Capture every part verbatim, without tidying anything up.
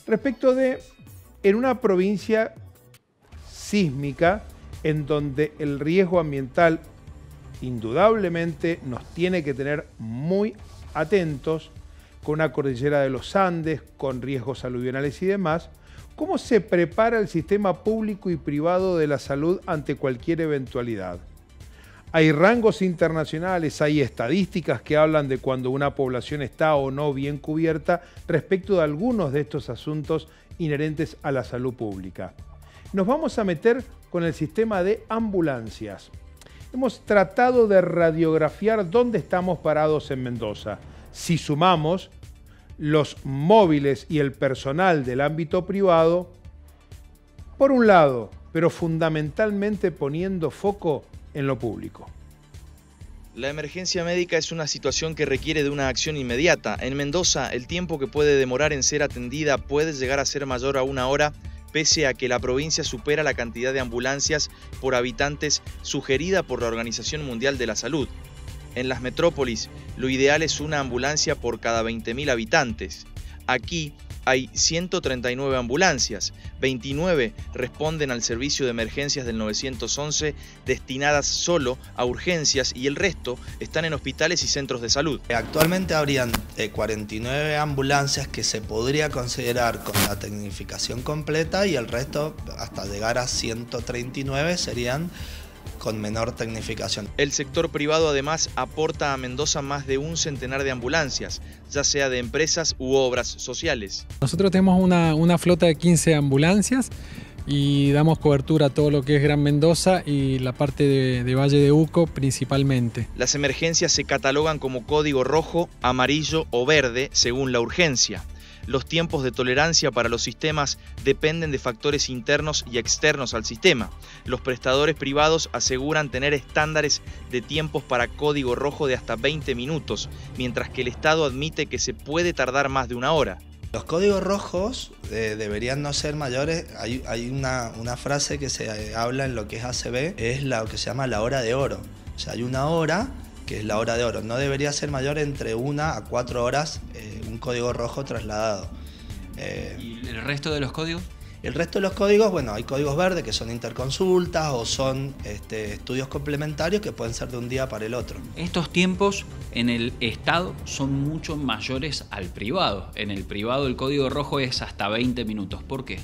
Respecto de, en una provincia sísmica, en donde el riesgo ambiental indudablemente nos tiene que tener muy atentos, con una cordillera de los Andes, con riesgos aluvionales y demás, ¿cómo se prepara el sistema público y privado de la salud ante cualquier eventualidad? Hay rangos internacionales, hay estadísticas que hablan de cuando una población está o no bien cubierta respecto de algunos de estos asuntos inherentes a la salud pública. Nos vamos a meter con el sistema de ambulancias. Hemos tratado de radiografiar dónde estamos parados en Mendoza. Si sumamos los móviles y el personal del ámbito privado, por un lado, pero fundamentalmente poniendo foco en lo público. La emergencia médica es una situación que requiere de una acción inmediata. En Mendoza, el tiempo que puede demorar en ser atendida puede llegar a ser mayor a una hora, pese a que la provincia supera la cantidad de ambulancias por habitantes sugerida por la Organización Mundial de la Salud. En las metrópolis, lo ideal es una ambulancia por cada veinte mil habitantes. Aquí hay ciento treinta y nueve ambulancias, veintinueve responden al servicio de emergencias del nueve once destinadas solo a urgencias y el resto están en hospitales y centros de salud. Actualmente habrían eh, cuarenta y nueve ambulancias que se podría considerar con la tecnificación completa y el resto, hasta llegar a ciento treinta y nueve, serían con menor tecnificación. El sector privado además aporta a Mendoza más de un centenar de ambulancias, ya sea de empresas u obras sociales. Nosotros tenemos una, una flota de quince ambulancias y damos cobertura a todo lo que es Gran Mendoza y la parte de, de Valle de Uco principalmente. Las emergencias se catalogan como código rojo, amarillo o verde según la urgencia. Los tiempos de tolerancia para los sistemas dependen de factores internos y externos al sistema. Los prestadores privados aseguran tener estándares de tiempos para código rojo de hasta veinte minutos, mientras que el Estado admite que se puede tardar más de una hora. Los códigos rojos eh, deberían no ser mayores. Hay, hay una, una frase que se habla en lo que es A C B, es lo que se llama la hora de oro. O sea, hay una hora que es la hora de oro. No debería ser mayor entre una a cuatro horas eh, un código rojo trasladado. Eh, ¿Y el resto de los códigos? El resto de los códigos, bueno, hay códigos verdes que son interconsultas o son este, estudios complementarios que pueden ser de un día para el otro. Estos tiempos en el Estado son mucho mayores al privado. En el privado el código rojo es hasta veinte minutos. ¿Por qué?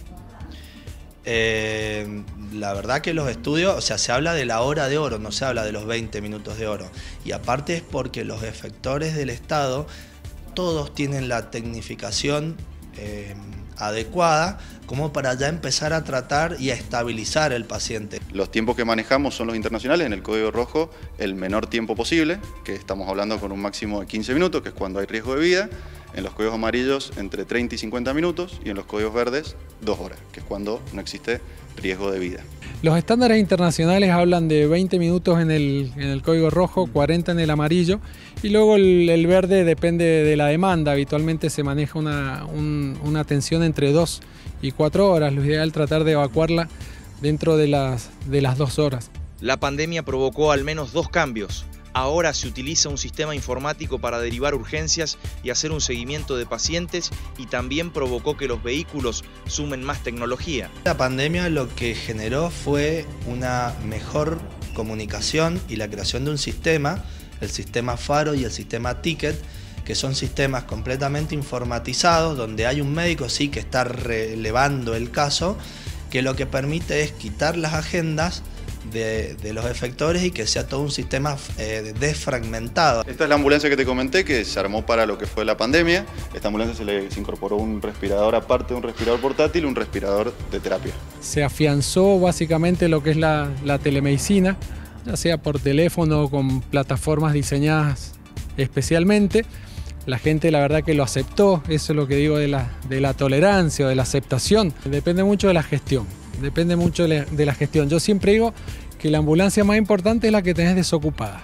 Eh, la verdad que los estudios, o sea, se habla de la hora de oro, no se habla de los veinte minutos de oro. Y aparte es porque los efectores del Estado, todos tienen la tecnificación eh, adecuada como para ya empezar a tratar y a estabilizar el paciente. Los tiempos que manejamos son los internacionales. En el código rojo, el menor tiempo posible, que estamos hablando con un máximo de quince minutos, que es cuando hay riesgo de vida. En los códigos amarillos, entre treinta y cincuenta minutos, y en los códigos verdes, dos horas, que es cuando no existe riesgo de vida. Los estándares internacionales hablan de veinte minutos en el, en el código rojo, cuarenta en el amarillo, y luego el, el verde depende de la demanda. Habitualmente se maneja una, un, una atención entre dos y cuatro horas. Lo ideal es tratar de evacuarla dentro de las, de las dos horas. La pandemia provocó al menos dos cambios. Ahora se utiliza un sistema informático para derivar urgencias y hacer un seguimiento de pacientes, y también provocó que los vehículos sumen más tecnología. La pandemia lo que generó fue una mejor comunicación y la creación de un sistema, el sistema Faro y el sistema Ticket, que son sistemas completamente informatizados, donde hay un médico sí que está relevando el caso, que lo que permite es quitar las agendas De, de los efectores y que sea todo un sistema eh, desfragmentado. Esta es la ambulancia que te comenté, que se armó para lo que fue la pandemia. Esta ambulancia se le se incorporó un respirador aparte de un respirador portátil, un respirador de terapia. Se afianzó básicamente lo que es la, la telemedicina, ya sea por teléfono o con plataformas diseñadas especialmente. La gente la verdad que lo aceptó, eso es lo que digo de la, de la tolerancia o de la aceptación. Depende mucho de la gestión. Depende mucho de la gestión. Yo siempre digo que la ambulancia más importante es la que tenés desocupada.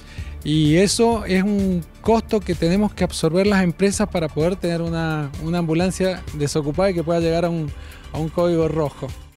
Y eso es un costo que tenemos que absorber las empresas para poder tener una, una ambulancia desocupada y que pueda llegar a un, a un código rojo.